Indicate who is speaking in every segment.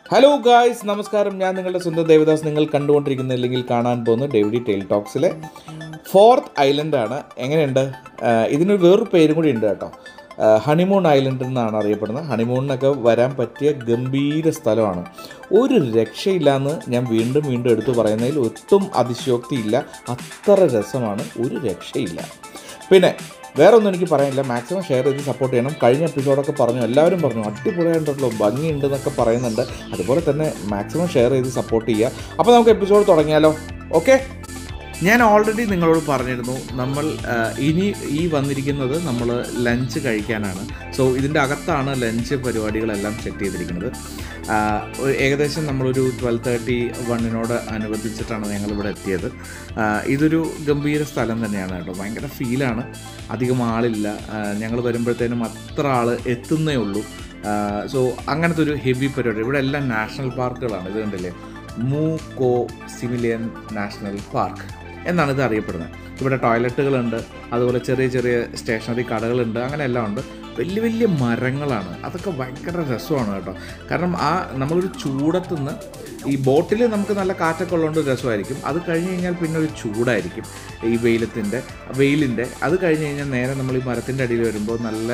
Speaker 1: Hello guys, നമസ്കാരം. ഞാൻ നിങ്ങളുടെ സ്വന്തം ദേവദാസ്. നിങ്ങൾ കണ്ടുകൊണ്ടിരിക്കുന്നില്ലെങ്കിൽ കാണാൻ പോകുന്ന ഡേവിഡി ടെയിൽ ടോക്സിലെ 4th ഐലൻഡാണ്. എങ്ങനെയുണ്ട്? ഇതിന് വേറൊരു പേരും കൂടി ഉണ്ട് കേട്ടോ. ഹണിമൂൺ ഐലൻഡ് എന്നാണ് അറിയപ്പെടുന്നത്. ഹണിമൂണിനൊക്കെ വരാൻ പറ്റിയ ഗംഭീര സ്ഥലമാണ്. ഒരു രക്ഷയില്ലാന്ന് ഞാൻ വീണ്ടും എടുത്തു പറയുന്നതിൽ ഒട്ടും അതിശയോക്തിയില്ല. അത്ര രസമാണ്, ഒരു രക്ഷയില്ല. പിന്നെ വേറെ ഒന്നും എനിക്ക് പറയാനില്ല. മാക്സിമം ഷെയർ ചെയ്ത് സപ്പോർട്ട് ചെയ്യണം. കഴിഞ്ഞ എപ്പിസോഡൊക്കെ പറഞ്ഞു, എല്ലാവരും പറഞ്ഞു അടിപൊളിയായിട്ടുണ്ടല്ലോ, ഭംഗിയുണ്ടെന്നൊക്കെ പറയുന്നുണ്ട്. അതുപോലെ തന്നെ മാക്സിമം ഷെയർ ചെയ്ത് സപ്പോർട്ട് ചെയ്യുക. അപ്പോൾ നമുക്ക് എപ്പിസോഡ് തുടങ്ങിയാലോ? ഓക്കെ. ഞാൻ ഓൾറെഡി നിങ്ങളോട് പറഞ്ഞിരുന്നു, നമ്മൾ ഇനി ഈ വന്നിരിക്കുന്നത് നമ്മൾ ലഞ്ച് കഴിക്കാനാണ്. സോ ഇതിൻ്റെ അകത്താണ് ലഞ്ച് പരിപാടികളെല്ലാം സെറ്റ് ചെയ്തിരിക്കുന്നത്. ഏകദേശം നമ്മളൊരു 12:31 അനുബന്ധിച്ചിട്ടാണ് ഞങ്ങളിവിടെ എത്തിയത്. ഇതൊരു ഗംഭീര സ്ഥലം തന്നെയാണ് കേട്ടോ. ഭയങ്കര ഫീലാണ്. അധികം ആളില്ല. ഞങ്ങൾ വരുമ്പോഴത്തേനും അത്ര ആൾ എത്തുന്നേ ഉള്ളൂ. സോ അങ്ങനത്തെ ഒരു ഹെവി പരിപാടി. ഇവിടെ എല്ലാം നാഷണൽ പാർക്കുകളാണ്. ഇത് കണ്ടില്ലേ, മൂ കോ സിമിലിയൻ നാഷണൽ പാർക്ക് എന്നാണ് ഇത് അറിയപ്പെടുന്നത്. ഇവിടെ ടോയ്ലറ്റുകളുണ്ട്, അതുപോലെ ചെറിയ ചെറിയ സ്റ്റേഷനറി കടകളുണ്ട്, അങ്ങനെ എല്ലാം ഉണ്ട്. വലിയ വലിയ മരങ്ങളാണ്. അതൊക്കെ ഭയങ്കര രസമാണ് കേട്ടോ. കാരണം നമ്മളൊരു ചൂടത്തുനിന്ന് ഈ ബോട്ടിൽ നമുക്ക് നല്ല കാറ്റൊക്കെ ഉള്ളതുകൊണ്ട് രസമായിരിക്കും. അത് കഴിഞ്ഞ് കഴിഞ്ഞാൽ പിന്നെ ഒരു ചൂടായിരിക്കും ഈ വെയിലിൻ്റെ. അത് കഴിഞ്ഞ് കഴിഞ്ഞാൽ നേരെ നമ്മൾ ഈ മരത്തിൻ്റെ അടിയിൽ വരുമ്പോൾ നല്ല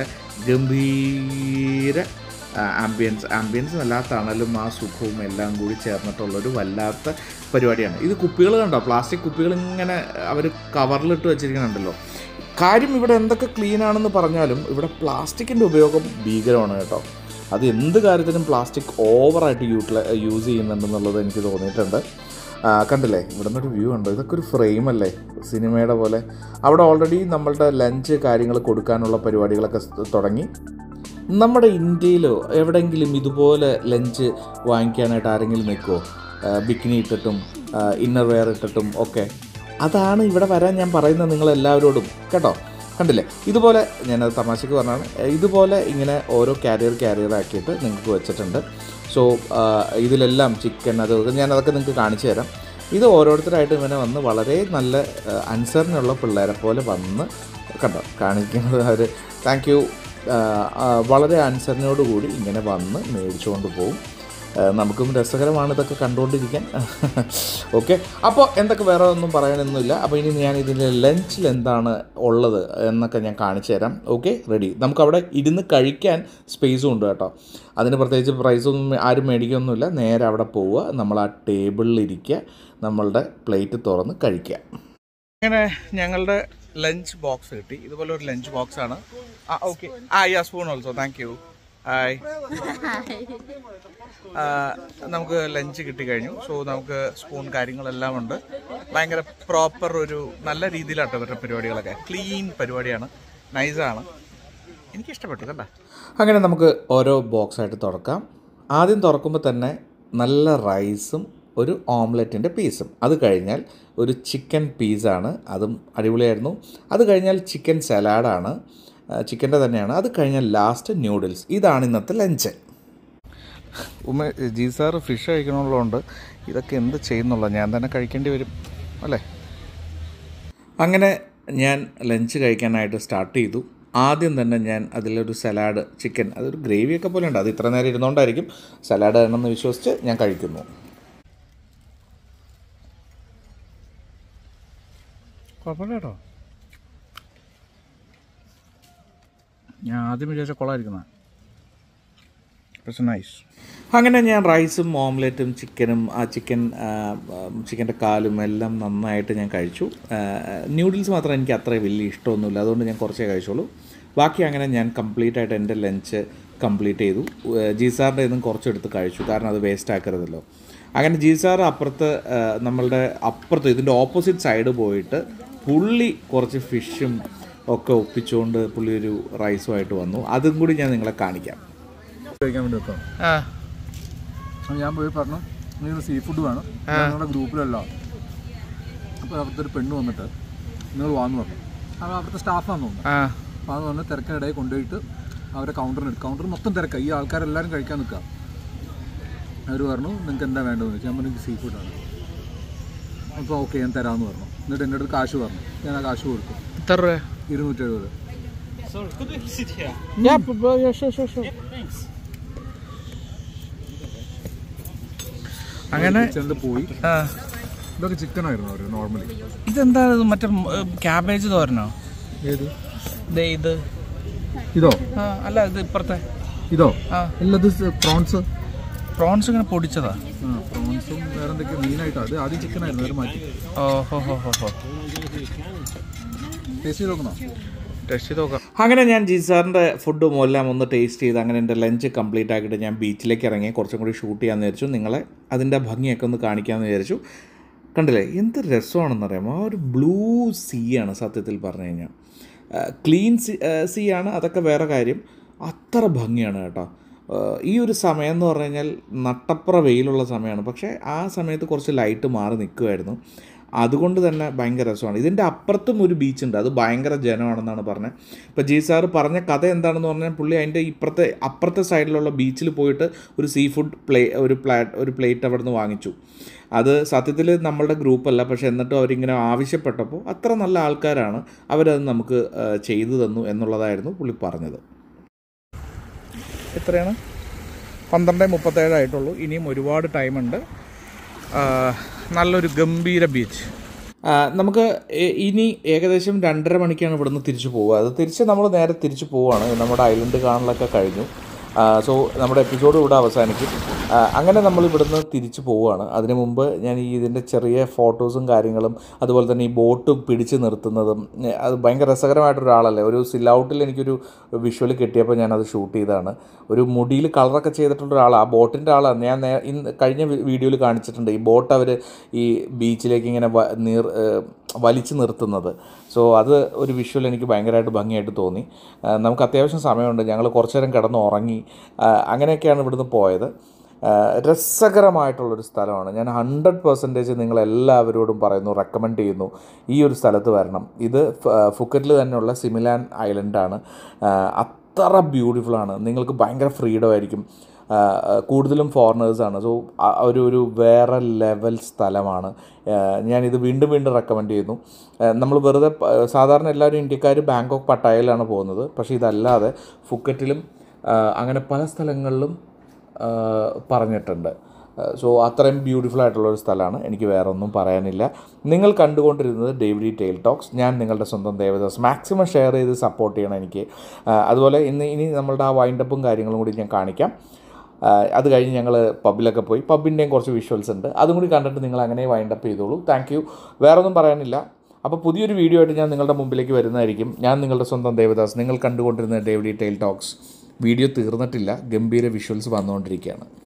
Speaker 1: ഗംഭീര ആംബിയൻസ് നല്ല തണലും ആ സുഖവും എല്ലാം കൂടി ചേർന്നിട്ടുള്ളൊരു വല്ലാത്ത പരിപാടിയാണ്. ഇത് കുപ്പികൾ കണ്ടോ, പ്ലാസ്റ്റിക് കുപ്പികൾ ഇങ്ങനെ അവർ കവറിലിട്ട് വെച്ചിരിക്കുന്നുണ്ടല്ലോ. കാര്യം ഇവിടെ എന്തൊക്കെ ക്ലീനാണെന്ന് പറഞ്ഞാലും ഇവിടെ പ്ലാസ്റ്റിക്കിൻ്റെ ഉപയോഗം ഭീകരമാണ് കേട്ടോ. അത് എന്ത് കാര്യത്തിനും പ്ലാസ്റ്റിക് ഓവറായിട്ട് യൂസ് ചെയ്യുന്നുണ്ടെന്നുള്ളത് എനിക്ക് തോന്നിയിട്ടുണ്ട്. കണ്ടില്ലേ, ഇവിടെ നിന്നൊരു വ്യൂ ഉണ്ട്. ഇതൊക്കെ ഒരു ഫ്രെയിമല്ലേ, സിനിമയുടെ പോലെ. അവിടെ ഓൾറെഡി നമ്മളുടെ ലഞ്ച് കാര്യങ്ങൾ കൊടുക്കാനുള്ള പരിപാടികളൊക്കെ തുടങ്ങി. നമ്മുടെ ഇന്ത്യയിലോ എവിടെയെങ്കിലും ഇതുപോലെ ലഞ്ച് വാങ്ങിക്കാനായിട്ട് ആരെങ്കിലും നിൽക്കുമോ? ബിക്കിനി ഇട്ടിട്ടും ഇന്നർ വെയർ ഇട്ടിട്ടും ഒക്കെ. അതാണ് ഇവിടെ വരാൻ ഞാൻ പറയുന്നത് നിങ്ങളെല്ലാവരോടും കേട്ടോ. കണ്ടില്ലേ, ഇതുപോലെ ഞാനത് തമാശയ്ക്ക് പറഞ്ഞാണ്. ഇതുപോലെ ഇങ്ങനെ ഓരോ കാരിയർ ആക്കിയിട്ട് നിങ്ങൾക്ക് വെച്ചിട്ടുണ്ട്. സോ ഇതിലെല്ലാം ചിക്കൻ ഞാനതൊക്കെ നിങ്ങൾക്ക് കാണിച്ചു തരാം. ഇത് ഓരോരുത്തരായിട്ട് ഇങ്ങനെ വന്ന് വളരെ നല്ല അനുസരണയുള്ള പിള്ളേരെ പോലെ വന്ന് കണ്ടോ കാണിക്കുന്നത്. അവർ താങ്ക് യു വളരെ അനുസരണയോടുകൂടി ഇങ്ങനെ വന്ന് മേടിച്ചുകൊണ്ട് പോകും. നമുക്കും രസകരമാണ് ഇതൊക്കെ കണ്ടുകൊണ്ടിരിക്കാൻ. ഓക്കെ, അപ്പോൾ എന്തൊക്കെ വേറെ ഒന്നും പറയാനൊന്നുമില്ല. അപ്പോൾ ഇനി ഞാൻ ഇതിൻ്റെ ലഞ്ചിൽ എന്താണ് ഉള്ളത് എന്നൊക്കെ ഞാൻ കാണിച്ചു തരാം. Okay, ready. നമുക്കവിടെ ഇരുന്ന് കഴിക്കാൻ സ്പേസും ഉണ്ട് കേട്ടോ. അതിന് പ്രത്യേകിച്ച് പ്രൈസൊന്നും ആരും മേടിക്കുകയൊന്നുമില്ല. നേരെ അവിടെ പോവുക, നമ്മൾ ആ ടേബിളിലിരിക്കുക, നമ്മളുടെ പ്ലേറ്റ് തുറന്ന് കഴിക്കുക. അങ്ങനെ ഞങ്ങളുടെ ലഞ്ച് ബോക്സ് കിട്ടി. ഇതുപോലെ ഒരു ലഞ്ച് ബോക്സാണ്. Okay, spoon also, thank you. Hi. നമുക്ക് ലഞ്ച് കിട്ടിക്കഴിഞ്ഞു. സോ നമുക്ക് സ്പൂൺ കാര്യങ്ങളെല്ലാം ഉണ്ട്. ഭയങ്കര പ്രോപ്പർ ഒരു നല്ല രീതിയിലാട്ടോ ഇവരുടെ പരിപാടികളൊക്കെ. ക്ലീൻ പരിപാടിയാണ്, നൈസാണ്. എനിക്കിഷ്ടപ്പെട്ടു കേട്ടോ. അങ്ങനെ നമുക്ക് ഓരോ ബോക്സായിട്ട് തുറക്കാം. ആദ്യം തുറക്കുമ്പോൾ തന്നെ നല്ല റൈസും ഒരു ഓംലെറ്റിൻ്റെ പീസും. അത് കഴിഞ്ഞാൽ ഒരു ചിക്കൻ പീസാണ്, അതും അടിപൊളിയായിരുന്നു. അത് കഴിഞ്ഞാൽ ചിക്കൻ സലാഡാണ്, ചിക്കൻ്റെ തന്നെയാണ്. അത് കഴിഞ്ഞാൽ ലാസ്റ്റ് ന്യൂഡിൽസ്. ഇതാണ് ഇന്നത്തെ ലഞ്ച്. ജി സാറ് ഫിഷ് കഴിക്കണമുള്ളതുകൊണ്ട് ഇതൊക്കെ എന്ത് ചെയ്യുന്നുള്ള ഞാൻ തന്നെ കഴിക്കേണ്ടി വരും അല്ലേ. അങ്ങനെ ഞാൻ ലഞ്ച് കഴിക്കാനായിട്ട് സ്റ്റാർട്ട് ചെയ്തു. ആദ്യം തന്നെ ഞാൻ അതിലൊരു സലാഡ് ചിക്കൻ, അതൊരു ഗ്രേവിയൊക്കെ പോലെ ഉണ്ട്. അത് ഇത്ര നേരം ഇരുന്നുകൊണ്ടായിരിക്കും. സലാഡ് ആണെന്ന് വിശ്വസിച്ച് ഞാൻ കഴിക്കുന്നു. കുഴപ്പമില്ല കേട്ടോ. ഞാൻ ആദ്യം വിചാരിച്ച കൊള്ളായിരിക്കുന്ന നൈസ്. അങ്ങനെ ഞാൻ റൈസും ഓംലെറ്റും ചിക്കനും ചിക്കൻ്റെ കാലും എല്ലാം നന്നായിട്ട് ഞാൻ കഴിച്ചു. ന്യൂഡിൽസ് മാത്രം എനിക്ക് അത്ര വലിയ ഇഷ്ടമൊന്നുമില്ല, അതുകൊണ്ട് ഞാൻ കുറച്ചേ കഴിച്ചോളൂ. ബാക്കി അങ്ങനെ ഞാൻ കംപ്ലീറ്റ് ആയിട്ട് എൻ്റെ ലഞ്ച് കംപ്ലീറ്റ് ചെയ്തു. ജി സാറിൻ്റെ ഇന്നും കുറച്ചെടുത്ത് കഴിച്ചു, കാരണം അത് വേസ്റ്റ് ആക്കരുതല്ലോ. അങ്ങനെ ജി സാർ നമ്മളുടെ അപ്പുറത്ത് ഇതിൻ്റെ ഓപ്പോസിറ്റ് സൈഡ് പോയിട്ട് പുള്ളി കുറച്ച് ഫിഷും ഒക്കെ ഒപ്പിച്ചുകൊണ്ട് പുള്ളി ഒരു റൈസുമായിട്ട് വന്നു. അതും കൂടി ഞാൻ നിങ്ങളെ കാണിക്കാം.
Speaker 2: കഴിക്കാൻ വേണ്ടി വെക്കാം. ഞാൻ പോയി പറഞ്ഞു നിങ്ങൾ സീ ഫുഡ് വേണം, ഞങ്ങളുടെ ഗ്രൂപ്പിലല്ല. അപ്പോൾ അവിടുത്തെ ഒരു പെണ്ണ് വന്നിട്ട് നിങ്ങൾ വാങ്ങി പറഞ്ഞു. അപ്പോൾ അവിടുത്തെ സ്റ്റാഫാണെന്ന് തോന്നുന്നു. അപ്പോൾ അത് പറഞ്ഞ് തിരക്കിനിടയിൽ കൊണ്ടുപോയിട്ട് അവരെ കൗണ്ടർ മൊത്തം തിരക്കാണ്. ഈ ആൾക്കാരെല്ലാവരും കഴിക്കാൻ നിൽക്കുക. അവർ പറഞ്ഞു നിങ്ങൾക്ക് എന്താ വേണ്ടതെന്ന് വെച്ചാൽ ഞാൻ പറഞ്ഞു സീ ഫുഡാണ്. അപ്പോൾ ഓക്കെ ഞാൻ തരാമെന്ന് പറഞ്ഞു. എന്നിട്ട് എൻ്റെ അടുത്ത് കാശ് പറഞ്ഞു. ഞാൻ ആ കാശ് കൊടുത്തു.
Speaker 1: എത്ര രൂപ?
Speaker 2: 270.
Speaker 1: അങ്ങനെ
Speaker 2: കിച്ചണിൽ പോയി. ഇതൊക്കെ ചിക്കൻ ആയിരുന്നു അവർ നോർമലി.
Speaker 1: ഇതെന്താ മറ്റേ ക്യാബേജ് തോരനോ?
Speaker 2: ഏത്
Speaker 1: ഇത്
Speaker 2: ഇതോ?
Speaker 1: അല്ല ഇത് ഇപ്പുറത്തെ
Speaker 2: ഇതോ? അല്ല ഇത് പ്രോൺസ്.
Speaker 1: പ്രോൺസ് ഇങ്ങനെ പൊടിച്ചതാ.
Speaker 2: പ്രോൺസും വേറെ എന്തൊക്കെയോ മീനായിട്ടോ. അത് ആദ്യം ചിക്കൻ ആയിരുന്നു, വേറെ മാറ്റി. ടേസ്റ്റ് ചെയ്ത് നോക്കണോ?
Speaker 1: ടേസ്റ്റ് ചെയ്ത് നോക്കാം. അങ്ങനെ ഞാൻ ജിസാറിൻ്റെ ഫുഡും എല്ലാം ഒന്ന് ടേസ്റ്റ് ചെയ്ത് അങ്ങനെ എൻ്റെ ലഞ്ച് കംപ്ലീറ്റ് ആക്കിയിട്ട് ഞാൻ ബീച്ചിലേക്ക് ഇറങ്ങി കുറച്ചും കൂടി ഷൂട്ട് ചെയ്യാമെന്ന് വിചാരിച്ചു. നിങ്ങളെ അതിൻ്റെ ഭംഗിയൊക്കെ ഒന്ന് കാണിക്കാമെന്ന് വിചാരിച്ചു. കണ്ടില്ലേ എന്ത് രസമാണെന്നറിയാമോ? ആ ഒരു ബ്ലൂ സീ ആണ് സത്യത്തിൽ പറഞ്ഞു കഴിഞ്ഞാൽ. ക്ലീൻ സീ ആണ്, അതൊക്കെ വേറെ കാര്യം. അത്ര ഭംഗിയാണ് കേട്ടോ. ഈ ഒരു സമയം എന്ന് പറഞ്ഞു കഴിഞ്ഞാൽ നട്ടപ്പുറ വെയിലുള്ള സമയമാണ്. പക്ഷേ ആ സമയത്ത് കുറച്ച് ലൈറ്റ് മാറി നിൽക്കുമായിരുന്നു. അതുകൊണ്ട് തന്നെ ഭയങ്കര രസമാണ്. ഇതിൻ്റെ അപ്പുറത്തും ഒരു ബീച്ചുണ്ട്, അത് ഭയങ്കര ജനമാണെന്നാണ് പറഞ്ഞത്. ഇപ്പോൾ ജി സാറ് പറഞ്ഞ കഥ എന്താണെന്ന് പറഞ്ഞാൽ പുള്ളി അതിൻ്റെ അപ്പുറത്തെ സൈഡിലുള്ള ബീച്ചിൽ പോയിട്ട് ഒരു സീ ഫുഡ് ഒരു പ്ലേറ്റ് അവിടെ നിന്ന് വാങ്ങിച്ചു. അത് സത്യത്തിൽ നമ്മളുടെ ഗ്രൂപ്പല്ല, പക്ഷേ എന്നിട്ടും അവരിങ്ങനെ ആവശ്യപ്പെട്ടപ്പോൾ അത്ര നല്ല ആൾക്കാരാണ്, അവരത് നമുക്ക് ചെയ്തു തന്നു എന്നുള്ളതായിരുന്നു പുള്ളി പറഞ്ഞത്. എത്രയാണ്? 12:37 ആയിട്ടുള്ളൂ. ഇനിയും ഒരുപാട് ടൈമുണ്ട്. നല്ലൊരു ഗംഭീര ബീച്ച്. നമുക്ക് ഇനി ഏകദേശം 2:30 മണിക്കാണ് ഇവിടുന്ന് തിരിച്ചു പോവുക. അത് നമ്മൾ നേരെ തിരിച്ചു പോവുകയാണ്. നമ്മുടെ ഐലൻഡ് കാണലൊക്കെ കഴിഞ്ഞു. സോ നമ്മുടെ എപ്പിസോഡ് ഇവിടെ അവസാനിക്കും. അങ്ങനെ നമ്മൾ ഇവിടുന്ന് തിരിച്ചു പോവുകയാണ്. അതിനു മുമ്പ് ഞാൻ ഇതിൻ്റെ ചെറിയ ഫോട്ടോസും കാര്യങ്ങളും അതുപോലെ തന്നെ ഈ ബോട്ട് പിടിച്ച് നിർത്തുന്നതും അത് ഭയങ്കര രസകരമായിട്ടൊരാളല്ലേ. ഒരു സില്ലൗട്ടിൽ എനിക്കൊരു വിഷ്വൽ കിട്ടിയപ്പോൾ ഞാനത് ഷൂട്ട് ചെയ്തതാണ്. ഒരു മുടിയിൽ കളറൊക്കെ ചെയ്തിട്ടുള്ള ഒരാളാണ്, ആ ബോട്ടിൻ്റെ ആളാണ്. ഞാൻ കഴിഞ്ഞ വീഡിയോയിൽ കാണിച്ചിട്ടുണ്ട് ഈ ബോട്ട് അവർ ഈ ബീച്ചിലേക്ക് ഇങ്ങനെ വലിച്ചു നിർത്തുന്നത്. സോ അത് ഒരു വിഷ്വൽ എനിക്ക് ഭയങ്കരമായിട്ട് ഭംഗിയായിട്ട് തോന്നി. നമുക്ക് അത്യാവശ്യം സമയമുണ്ട്, ഞങ്ങൾ കുറച്ചു നേരം കിടന്ന് ഉറങ്ങി. അങ്ങനെയൊക്കെയാണ് ഇവിടുന്ന് പോയത്. രസകരമായിട്ടുള്ളൊരു സ്ഥലമാണ്. ഞാൻ 100% നിങ്ങളെല്ലാവരോടും പറയുന്നു, റെക്കമെൻഡ് ചെയ്യുന്നു ഈ ഒരു സ്ഥലത്ത് വരണം. ഇത് ഫുക്കറ്റിൽ തന്നെയുള്ള സിമിലാൻ ഐലൻഡാണ്. അത്ര ബ്യൂട്ടിഫുള്ളാണ്. നിങ്ങൾക്ക് ഭയങ്കര ഫ്രീഡം ആയിരിക്കും. കൂടുതലും ഫോറിനേഴ്സാണ്. സോ ഒരു വേറെ ലെവൽ സ്ഥലമാണ്. ഞാനിത് വീണ്ടും റെക്കമെൻഡ് ചെയ്യുന്നു. നമ്മൾ വെറുതെ സാധാരണ എല്ലാവരും ഇന്ത്യക്കാർ ബാങ്കോക്ക് പട്ടായയിലാണ് പോകുന്നത്. പക്ഷേ ഇതല്ലാതെ ഫുക്കറ്റിലും അങ്ങനെ പല സ്ഥലങ്ങളിലും പറഞ്ഞിട്ടുണ്ട്. സോ അത്രയും ബ്യൂട്ടിഫുൾ ആയിട്ടുള്ളൊരു സ്ഥലമാണ്. എനിക്ക് വേറെ ഒന്നും പറയാനില്ല. നിങ്ങൾ കണ്ടുകൊണ്ടിരുന്നത് ഡേവിഡി ടെയിൽ ടോക്സ്. ഞാൻ നിങ്ങളുടെ സ്വന്തം ദേവദാസ്. മാക്സിമം ഷെയർ ചെയ്ത് സപ്പോർട്ട് ചെയ്യണം എനിക്ക്. അതുപോലെ ഇനി നമ്മളുടെ ആ വൈൻഡപ്പും കാര്യങ്ങളും കൂടി ഞാൻ കാണിക്കാം. അത് കഴിഞ്ഞ് ഞങ്ങൾ പബ്ബിലൊക്കെ പോയി. പബ്ബിൻ്റെയും കുറച്ച് വിഷ്വൽസ് ഉണ്ട്, അതും കൂടി കണ്ടിട്ട് നിങ്ങൾ അങ്ങനെ വൈൻഡപ്പ് ചെയ്തോളൂ. Thank you. വേറെ ഒന്നും പറയാനില്ല. അപ്പോൾ പുതിയൊരു വീഡിയോ ആയിട്ട് ഞാൻ നിങ്ങളുടെ മുമ്പിലേക്ക് വരുന്നതായിരിക്കും. ഞാൻ നിങ്ങളുടെ സ്വന്തം ദേവദാസ്. നിങ്ങൾ കണ്ടുകൊണ്ടിരുന്നത് ഡേവിഡി ടെയിൽ ടോക്സ്. വീഡിയോ തീർന്നിട്ടില്ല, ഗംഭീര വിഷ്വൽസ് വന്നുകൊണ്ടിരിക്കുകയാണ്.